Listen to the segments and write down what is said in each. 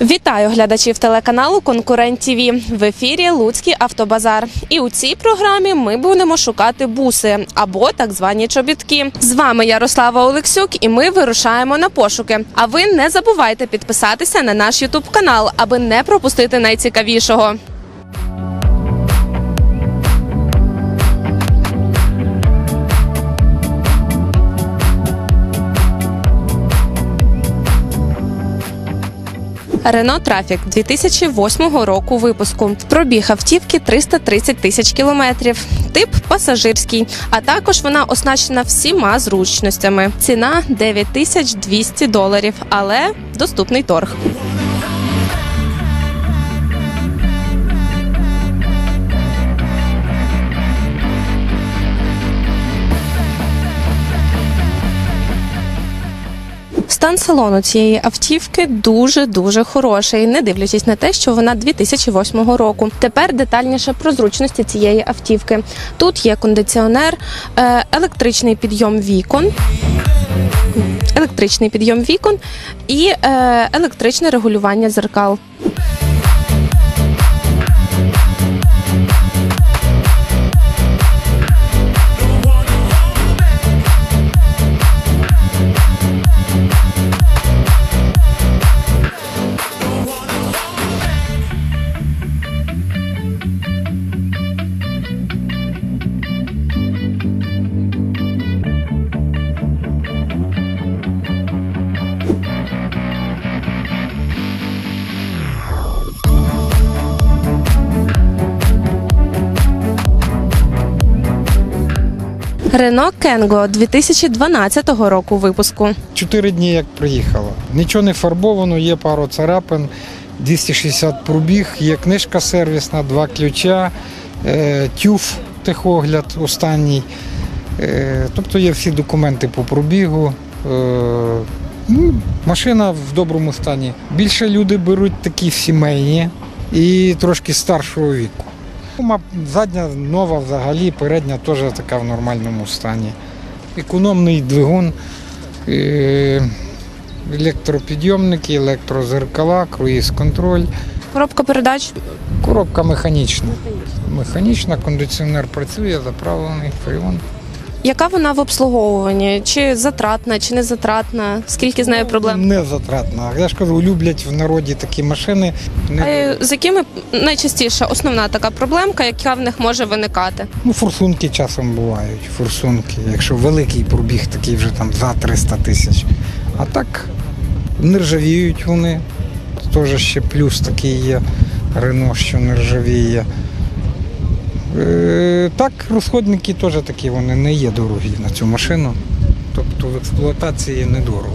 Вітаю глядачів телеканалу «Конкурент ТВ». В ефірі Луцький автобазар. І у цій програмі ми будемо шукати буси або так звані чобітки. З вами Ярослава Олексюк і ми вирушаємо на пошуки. А ви не забувайте підписатися на наш ютуб-канал, аби не пропустити найцікавішого. Рено Трафік 2008 року випуску. Пробіг автівки 330 тисяч кілометрів. Тип пасажирський, а також вона оснащена всіма зручностями. Ціна $9200, але доступний торг. Стан салону цієї автівки дуже хороший, не дивлячись на те, що вона 2008 року. Тепер детальніше про зручності цієї автівки. Тут є кондиціонер, електричний підйом вікон і електричне регулювання дзеркал. Рено Кенго 2012 року випуску. 4 дні як приїхала. Нічого не фарбовано, є пару царапин, 260 пробіг, є книжка сервісна, 2 ключа, тюф техогляд останній. Тобто є всі документи по пробігу. Машина в доброму стані. Більше люди беруть такі сімейні і трошки старшого віку. Задня нова взагалі, передня теж така в нормальному стані. Економний двигун, електропідйомники, електрозеркала, круїз-контроль. Коробка передач? Коробка механічна. Механічна, кондиціонер працює, заправлений, фреон. Яка вона в обслуговуванні? Чи затратна, чи не затратна? Скільки з нею проблем? Не затратна. Я ж кажу, люблять в народі такі машини. З якими найчастіше основна така проблемка, яка в них може виникати? Форсунки часом бувають, форсунки. Якщо великий пробіг, такий вже там за 300 тисяч. А так не ржавіють вони. Теж ще плюс такий є, Рено, що не ржавіє. Так, розходники теж такі, вони не є дорогі на цю машину, тобто в експлуатації недорого.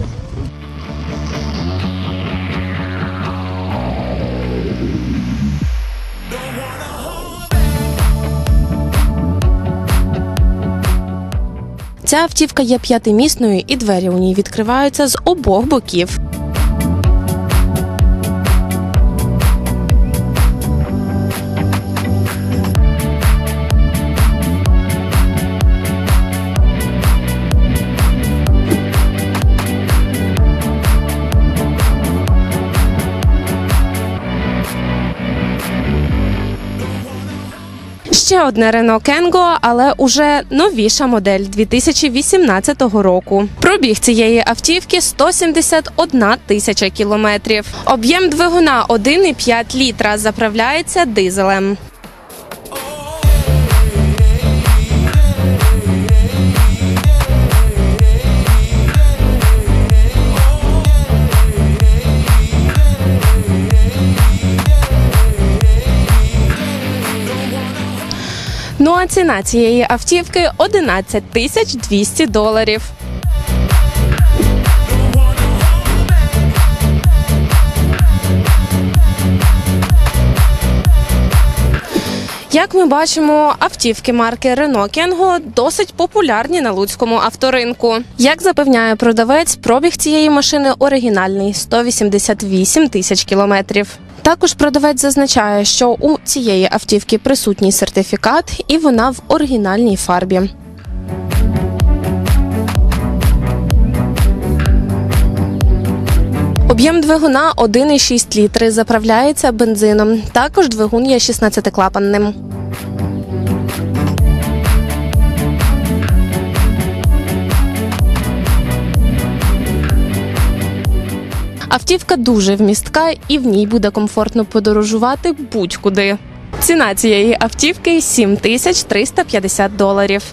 Ця автівка є 5-місною і двері у ній відкриваються з обох боків. Ще одне Рено Кенго, але уже новіша модель 2018 року. Пробіг цієї автівки 171 тисяча кілометрів. Об'єм двигуна 1,5 літра, заправляється дизелем. Ну а ціна цієї автівки – $11200. Як ми бачимо, автівки марки Рено Кенго досить популярні на луцькому авторинку. Як запевняє продавець, пробіг цієї машини оригінальний – 188 тисяч кілометрів. Також продавець зазначає, що у цієї автівки присутній сертифікат і вона в оригінальній фарбі. Об'єм двигуна 1,6 літри, заправляється бензином. Також двигун є 16-клапанним. Автівка дуже вмістка і в ній буде комфортно подорожувати будь-куди. Ціна цієї автівки – $7350.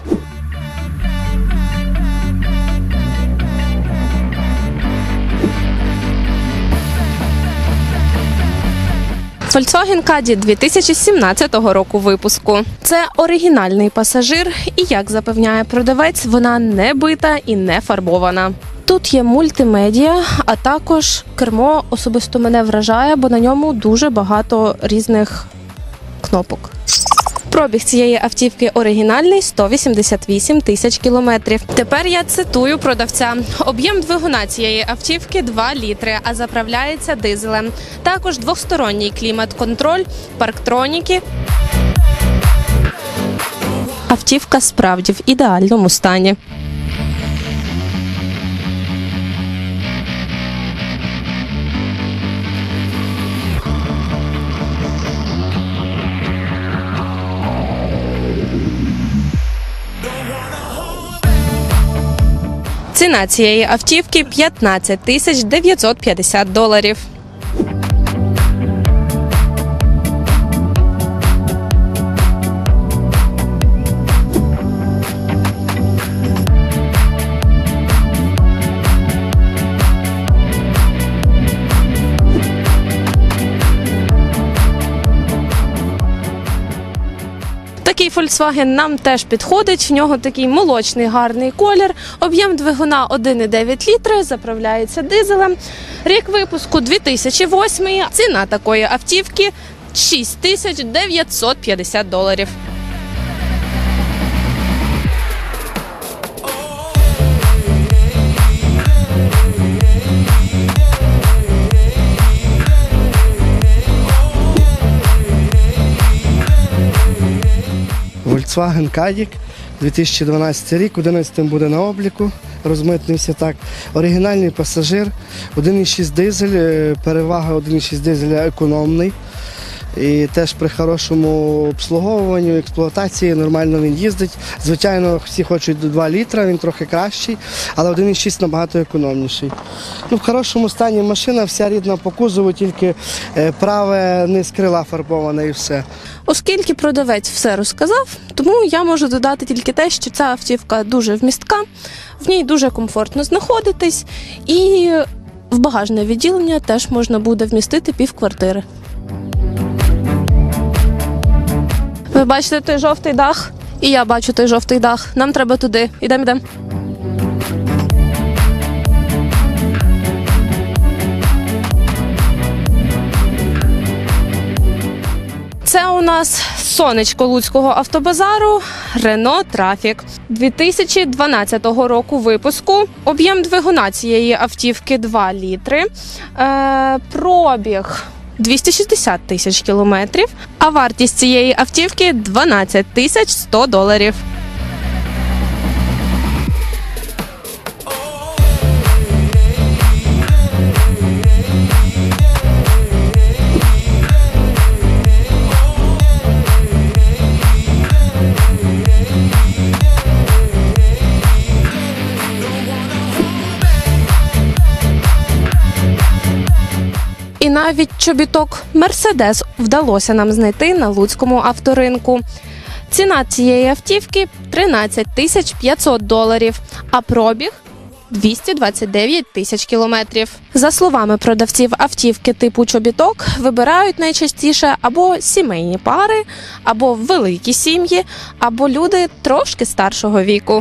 Volkswagen Caddy 2017 року випуску. Це оригінальний пасажир і, як запевняє продавець, вона не бита і не фарбована. Тут є мультимедіа, а також кермо особисто мене вражає, бо на ньому дуже багато різних кнопок. Пробіг цієї автівки оригінальний – 188 тисяч кілометрів. Тепер я цитую продавця. Об'єм двигуна цієї автівки – 2 літри, а заправляється дизелем. Також двосторонній клімат-контроль, парктроніки. Автівка справді в ідеальному стані. Ціна цієї автівки – $15 950. Такий Volkswagen нам теж підходить, в нього такий молочний гарний колір, об'єм двигуна 1,9 літри, заправляється дизелем, рік випуску 2008, ціна такої автівки – $6950. Volkswagen Caddy, 2012 рік, 11-м буде на обліку, розмитнився так. Оригінальний пасажир, 1,6 дизель, перевага 1,6 дизеля економний. І теж при хорошому обслуговуванні, експлуатації нормально він їздить. Звичайно, всі хочуть до 2 літра, він трохи кращий, але 1,6 набагато економніший. В хорошому стані машина, вся рідна по кузову, тільки праве низ крила фарбоване і все. Оскільки продавець все розказав, тому я можу додати тільки те, що ця автівка дуже вмістка, в ній дуже комфортно знаходитись і в багажне відділення теж можна буде вмістити півквартири. Ви бачите той жовтий дах? І я бачу той жовтий дах. Нам треба туди. Ідемо. Це у нас сонечко Луцького автобазару Renault Trafic 2012 року випуску. Об'єм двигуна цієї автівки 2 літри. Пробіг 260 тисяч кілометрів, а вартість цієї автівки – $12 100. І навіть чобіток «Мерседес» вдалося нам знайти на Луцькому авторинку. Ціна цієї автівки – $13 500, а пробіг – 229 тисяч кілометрів. За словами продавців, автівки типу чобіток вибирають найчастіше або сімейні пари, або великі сім'ї, або люди трошки старшого віку.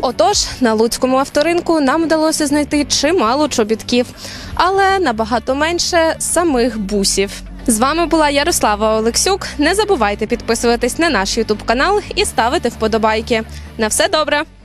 Отож, на луцькому авторинку нам вдалося знайти чимало чобітків, але набагато менше самих бусів. З вами була Ярослава Олексюк. Не забувайте підписуватись на наш YouTube канал і ставити вподобайки. На все добре!